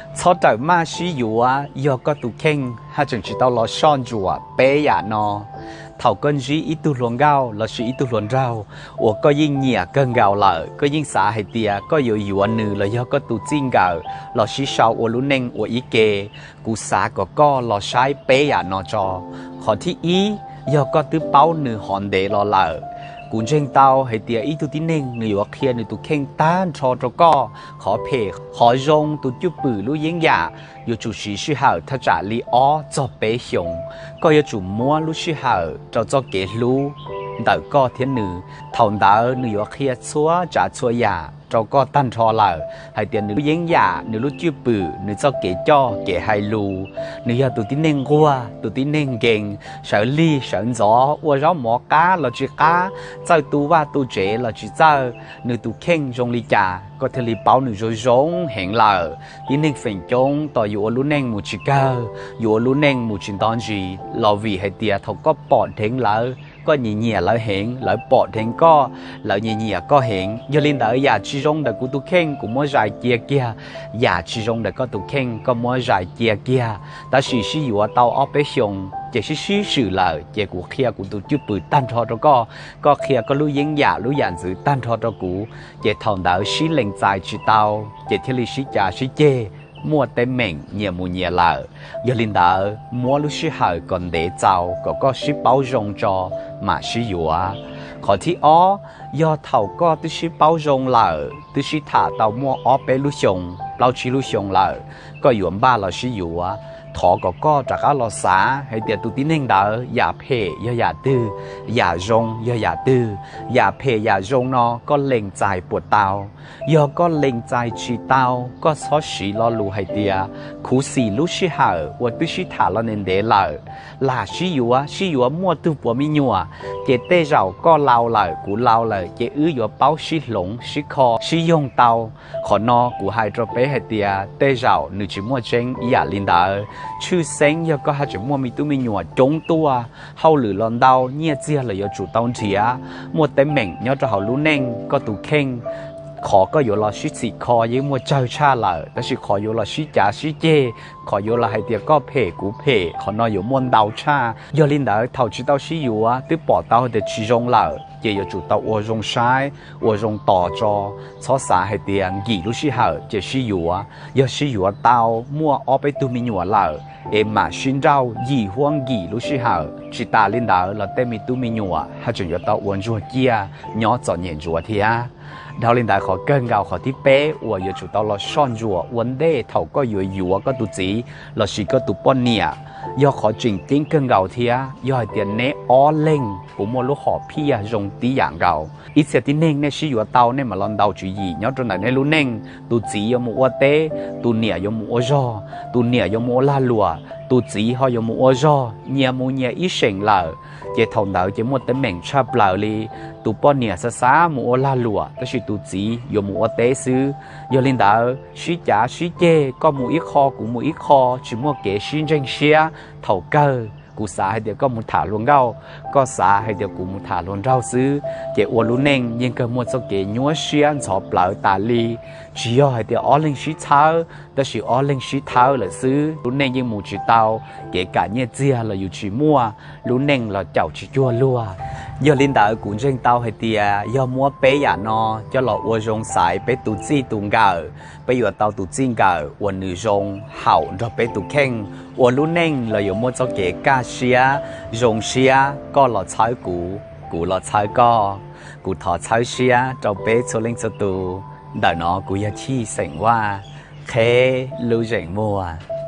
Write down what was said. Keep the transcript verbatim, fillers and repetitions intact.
sau trời mà sử dụng á do có tụ khen hay chẳng chỉ tao lo son chùa bé ya nó thầu cơn gì ít tu luồng gạo là sự ít tu luồng rau, hoặc cóยิ่งnhẹ cơn gạo lợi, cóยิ่งxả hay tia, có nhiều nhiều anh nữ là do có tu chín gạo, là sự sau hoặc lúc neng hoặc ý kê, cú xả có có là sai bé ya nó cho, họ thi ý do có tứ bao nữ hòn để lo lợi. Cún trên tàu hay tia ít tu tin neng người hoặc kia người tu khen tan cho cho co khó phê khó rong tu chụp bự lu yên giả yêu chủ sĩ sư hảo thà trả li ó cho bé hiong có yêu chủ mua lu sư hảo cho cho kế lu đợi co thiên nữ thầu đỡ người hoặc kia xóa trả xóa giả cho co tan cho lại hay tiền nữ yên giả nữ lu chụp bự nữ cho kế cho kế hai lu nữ yêu tu tin neng qua tu tin neng geng sợ ly sợ gió qua gió mỏ cá là chỉ cá chơi tu va tu chế là chỉ chơi nữ tu khen trong ly trà có thể li bảo nữ rồi giống hẹn lờ tin neng phèn trống tỏ yêu lu neng một chỉ cơ yêu lu neng một chỉ tòn gì lò vì hay tiền thầu có bỏ thèn lỡ có nhẹ nhẹ lỡ hẹn lỡ bỏ thèn có lỡ nhẹ nhẹ có hẹn do linh đỡ già chi rong đỡ của tu khen của mỗi dài kia kia già chi rong đỡ có tu khen có mỗi dài kia kia ta sử sử dụng tàu ốp bé hiong chỉ sử sử sử lỡ chỉ của kia của tu chụp bự tan thọ cho có có kia có lũ yên giả lũ dàn giữ tan thọ cho cũ chỉ thòng đỡ sử lệnh dài chỉ tàu chỉ thiên lý sử giả sử chê mua tên mình nhiều mua nhiều lợ do linh đỡ mua lúc sử hở còn để giàu có có sử bao rong cho mà sử dụng khó thì ó do thầu có tư sử bao rong lợ tư sử thả tàu mua ó bé lúc xong bao chi lúc xong lợ có dụng ba là sử dụng thọ có có trả cá lò xá hay tiền tu tín hình đỡ giả phê do giả tư giả rong do giả tư giả phê giả rong nó có lệnh dài bột tàu do có lệnh dài chỉ tàu có xóa xí lo lù hay tiền khú xì lúc xí hở và tư xí thả lo nên để lợ là xí dụ á xí dụ mua tư của mi nhua chế tê rau có lao lợ cú lao lợ chế ứ dụ bao xí lủng xí kho xí dùng tàu khó nó của hai trò bé hay tiền tê rau nữ chỉ mua trên giả linh đỡ chư sinh do có hai chữ mua mi tu mi nhua chống tua hậu lử lon đau nhẹ chia là do chủ tông chia mua tên mình nhớ cho họ lú neng có tụ khen khó có yếu là suy sĩ khó với mua chơi cha là但是khó yếu là suy trả suy chê khó yếu là hay tiệc có phê cú phê khó nói yếu môn đào cha do linh đã thầu chỉ tao suy yếu á tức bỏ tao để chỉ rong là chỉ yếu chủ tao ô rong sai ô rong tỏ cho xóa xả hay tiệc gì lúc suy hở chỉ suy yếu á do suy yếu tao mua ở bên tu mi nhua là em mà xin rau gì hoang gì lúc suy hở chỉ ta linh đã là tên mi tu mi nhua hay chỉ yếu tao uốn ruột kia nhỏ chọn nhện ruột thì á đào lên đại khó cơn gạo khó tí bé và giờ chủ tao là son rùa vấn đề thầu có vừa vừa có tụ chỉ là chỉ có tụ bón nè do khó chỉnh tiếng cơn gạo thì á do tiền nè ó lên của một lúc họ pia dùng tí dạng gạo ít sẽ tí neng nè chỉ vừa tao nè mà lần đầu chú gì nhớ trong này nè lúc neng tụ chỉ do một tế tụ nè do một giò tụ nè do một la lùa tụ chỉ họ do một giò nhà một nhà ít sành lợ chỉ thầu đào chỉ một tấm mền chắp lợ li tụ bón nè sa sa một la lùa đó là tụ chỉ do một tế sư do linh đạo suy trả suy chê có một ít kho cũng một ít kho chỉ một cái xin tranh xia thầu cơ cụ xã hay điều có một thả luôn gạo có xã hay điều cũng một thả luôn rau xứ chỉ uốn luôn neng nhưng cơ một số cái nhúa xiên chọc lợn tà li chỉ có hay điều ở lên suy tháo đó là ở lên suy tháo là xứ luôn neng nhưng một chỉ tàu kể cả nhẹ chia là yêu chỉ mua luôn neng là chậu chỉ chua lúa do linh đạo cũng trên tàu hay tia do mua bé giả nó cho lọ uốn rong sải bé tụ chi tụ gạo bây giờ tàu tụ chi gạo uốn nữ rong hậu rồi bé tụ khen uốn luôn neng là yêu mua cho kể cả xia rong xia có lọ trái củ củ lọ trái co củ thọ trái xia cho bé cho lên cho tụ đợi nó củ ya chi sành qua khé lưu rảnh mua